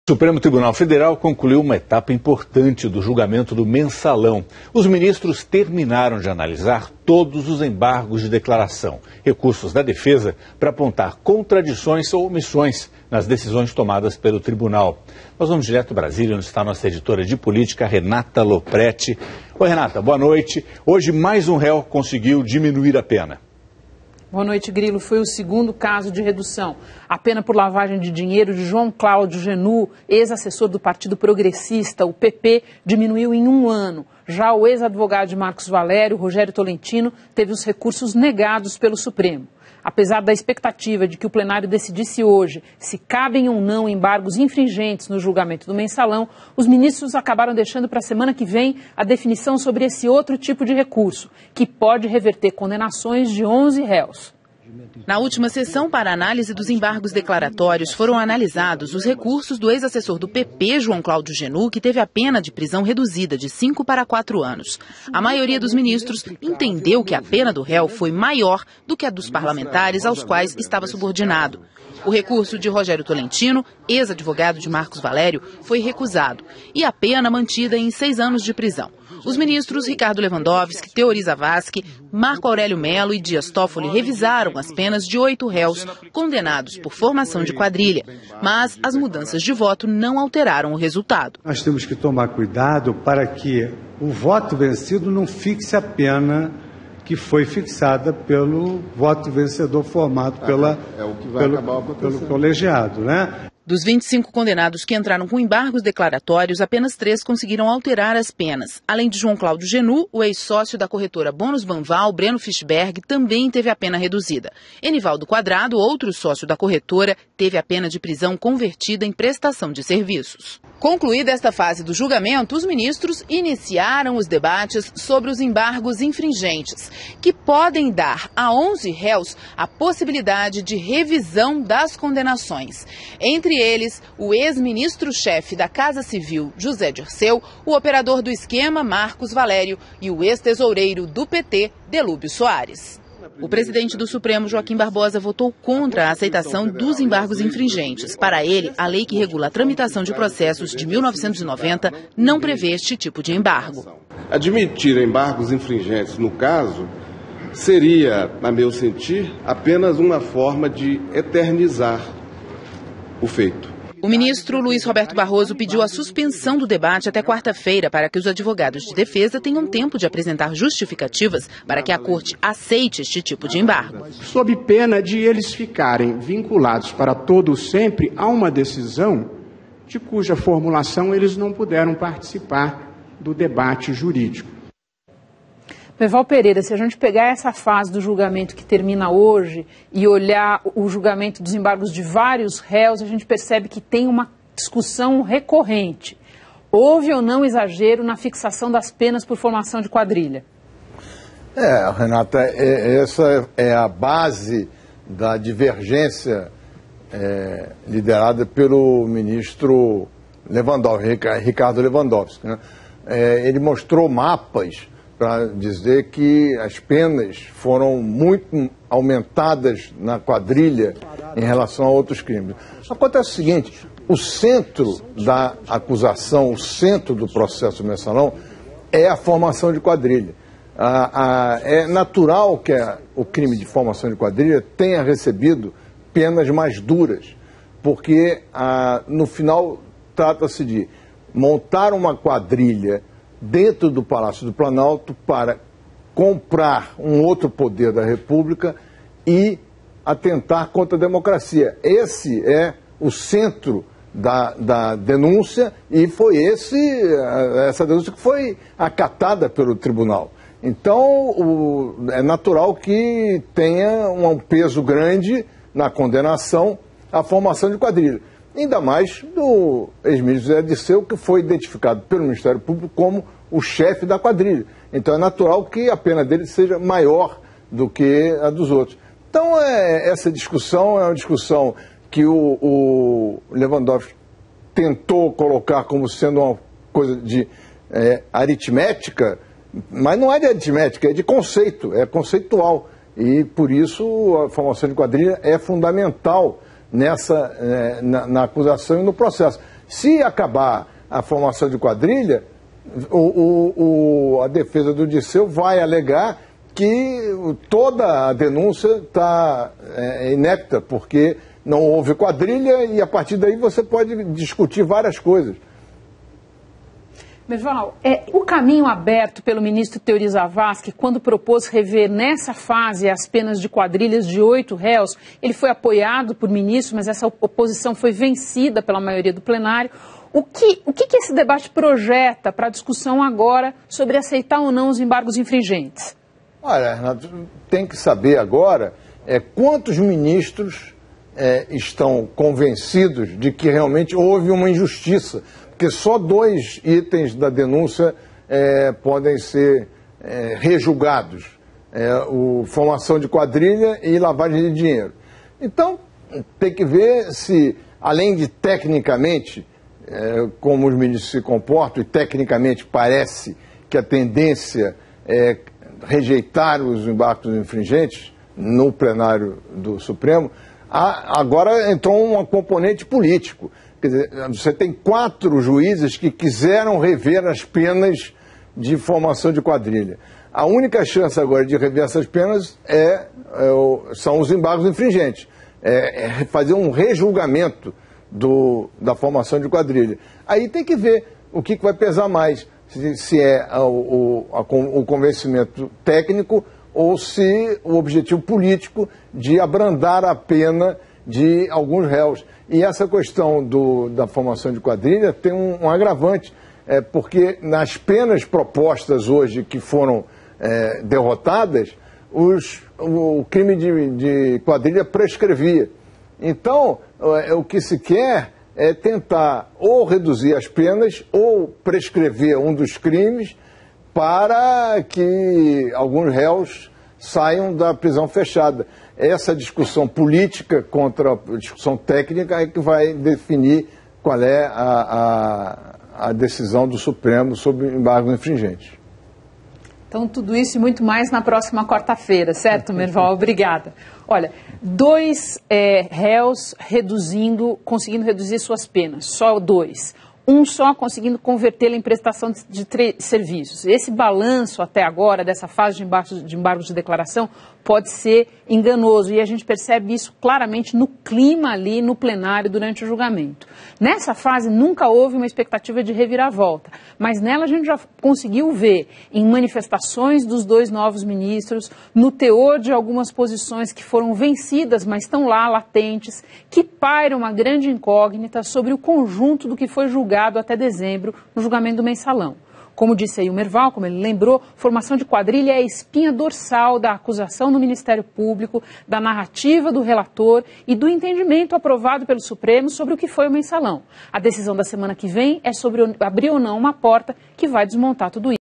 O Supremo Tribunal Federal concluiu uma etapa importante do julgamento do Mensalão. Os ministros terminaram de analisar todos os embargos de declaração, recursos da defesa para apontar contradições ou omissões nas decisões tomadas pelo tribunal. Nós vamos direto a Brasília, onde está a nossa editora de política, Renata Lopretti. Oi, Renata, boa noite. Hoje, mais um réu conseguiu diminuir a pena. Boa noite, Grilo. Foi o segundo caso de redução. A pena por lavagem de dinheiro de João Cláudio Genu, ex-assessor do Partido Progressista, o PP, diminuiu em 1 ano. Já o ex-advogado de Marcos Valério, Rogério Tolentino, teve os recursos negados pelo Supremo. Apesar da expectativa de que o plenário decidisse hoje se cabem ou não embargos infringentes no julgamento do Mensalão, os ministros acabaram deixando para a semana que vem a definição sobre esse outro tipo de recurso, que pode reverter condenações de 11 réus. Na última sessão para análise dos embargos declaratórios, foram analisados os recursos do ex-assessor do PP, João Cláudio Genu, que teve a pena de prisão reduzida de 5 para 4 anos. A maioria dos ministros entendeu que a pena do réu foi maior do que a dos parlamentares aos quais estava subordinado. O recurso de Rogério Tolentino, ex-advogado de Marcos Valério, foi recusado e a pena mantida em 6 anos de prisão. Os ministros Ricardo Lewandowski, Teori Zavascki, Marco Aurélio Mello e Dias Toffoli revisaram as penas de 8 réus condenados por formação de quadrilha. Mas as mudanças de voto não alteraram o resultado. Nós temos que tomar cuidado para que o voto vencido não fixe a pena que foi fixada pelo voto vencedor formado pelo colegiado, né? Dos 25 condenados que entraram com embargos declaratórios, apenas 3 conseguiram alterar as penas. Além de João Cláudio Genu, o ex-sócio da corretora Bônus Banval, Breno Fischberg, também teve a pena reduzida. Enivaldo Quadrado, outro sócio da corretora, teve a pena de prisão convertida em prestação de serviços. Concluída esta fase do julgamento, os ministros iniciaram os debates sobre os embargos infringentes, que podem dar a 11 réus a possibilidade de revisão das condenações. Entre eles, o ex-ministro-chefe da Casa Civil, José Dirceu, o operador do esquema, Marcos Valério, e o ex-tesoureiro do PT, Delúbio Soares. O presidente do Supremo, Joaquim Barbosa, votou contra a aceitação dos embargos infringentes. Para ele, a lei que regula a tramitação de processos de 1990 não prevê este tipo de embargo. Admitir embargos infringentes, no caso, seria, a meu sentir, apenas uma forma de eternizar o feito. O ministro Luiz Roberto Barroso pediu a suspensão do debate até quarta-feira para que os advogados de defesa tenham tempo de apresentar justificativas para que a Corte aceite este tipo de embargo. Sob pena de eles ficarem vinculados para todo sempre a uma decisão de cuja formulação eles não puderam participar do debate jurídico. Peval Pereira, se a gente pegar essa fase do julgamento que termina hoje e olhar o julgamento dos embargos de vários réus, a gente percebe que tem uma discussão recorrente. Houve ou não exagero na fixação das penas por formação de quadrilha? Renata, essa é a base da divergência liderada pelo ministro Ricardo Lewandowski, né? Ele mostrou mapas para dizer que as penas foram muito aumentadas na quadrilha em relação a outros crimes. Acontece o seguinte, o centro da acusação, o centro do processo mensalão é a formação de quadrilha. É natural que o crime de formação de quadrilha tenha recebido penas mais duras, porque no final trata-se de montar uma quadrilha dentro do Palácio do Planalto para comprar um outro poder da República e atentar contra a democracia. Esse é o centro da denúncia e foi essa denúncia que foi acatada pelo tribunal. Então, é natural que tenha um peso grande na condenação à formação de quadrilha. Ainda mais do ex-ministro José Dirceu, que foi identificado pelo Ministério Público como o chefe da quadrilha. Então é natural que a pena dele seja maior do que a dos outros. Então essa discussão é uma discussão que o Lewandowski tentou colocar como sendo uma coisa de aritmética, mas não é de aritmética, é de conceito, é conceitual. E por isso a formação de quadrilha é fundamental na acusação e no processo. Se acabar a formação de quadrilha, a defesa do Dirceu vai alegar que toda a denúncia está inepta, porque não houve quadrilha e a partir daí você pode discutir várias coisas. Merval, o caminho aberto pelo ministro Teori Zavascki, quando propôs rever nessa fase as penas de quadrilhas de 8 réus, ele foi apoiado por ministros, mas essa oposição foi vencida pela maioria do plenário. O que esse debate projeta para a discussão agora sobre aceitar ou não os embargos infringentes? Olha, Renato, tem que saber agora quantos ministros estão convencidos de que realmente houve uma injustiça, porque só 2 itens da denúncia podem ser rejulgados, formação de quadrilha e lavagem de dinheiro. Então, tem que ver se, além de tecnicamente, como os ministros se comportam, e tecnicamente parece que a tendência é rejeitar os embargos infringentes no plenário do Supremo, agora entrou um componente político. Quer dizer, você tem 4 juízes que quiseram rever as penas de formação de quadrilha. A única chance agora de rever essas penas são os embargos infringentes. Fazer um rejulgamento da formação de quadrilha. Aí tem que ver o que vai pesar mais, se é o convencimento técnico ou se o objetivo político de abrandar a pena de alguns réus. E essa questão da formação de quadrilha tem um agravante, porque nas penas propostas hoje que foram derrotadas, o crime de quadrilha prescrevia. Então, o que se quer é tentar ou reduzir as penas ou prescrever um dos crimes para que alguns réus saiam da prisão fechada. Essa discussão política contra a discussão técnica é que vai definir qual é a decisão do Supremo sobre embargos infringentes. Então, tudo isso e muito mais na próxima quarta-feira, certo, Merval? Obrigada. Olha, 2 réus conseguindo reduzir suas penas, só 2. Um só conseguindo convertê-la em prestação de serviços. Esse balanço até agora, dessa fase de embargos de declaração, pode ser enganoso e a gente percebe isso claramente no clima ali no plenário durante o julgamento. Nessa fase nunca houve uma expectativa de reviravolta, mas nela a gente já conseguiu ver em manifestações dos 2 novos ministros, no teor de algumas posições que foram vencidas, mas estão lá latentes, que paira uma grande incógnita sobre o conjunto do que foi julgado até dezembro no julgamento do mensalão. Como disse aí o Merval, como ele lembrou, formação de quadrilha é a espinha dorsal da acusação do Ministério Público, da narrativa do relator e do entendimento aprovado pelo Supremo sobre o que foi o mensalão. A decisão da semana que vem é sobre abrir ou não uma porta que vai desmontar tudo isso.